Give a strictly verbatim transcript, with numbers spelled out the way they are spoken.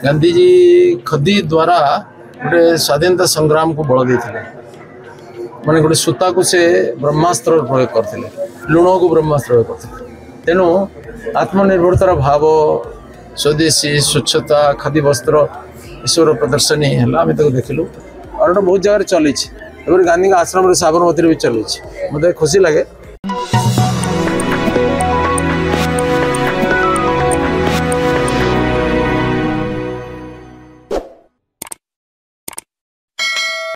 गांधी जी खदी द्वारा गोटे स्वाधीनता संग्राम को बल देते माने गोटे सूता को से ब्रह्मास्त्र प्रयोग करते लुण को ब्रह्मास्त्र प्रयोग करते तेणु आत्मनिर्भरतार भाव स्वदेशी स्वच्छता खादी वस्त्र ईश्वर प्रदर्शनी है आम देखिलु और बहुत जगह चली गांधी आश्रम साबरमती भी चली मतलब खुशी लगे।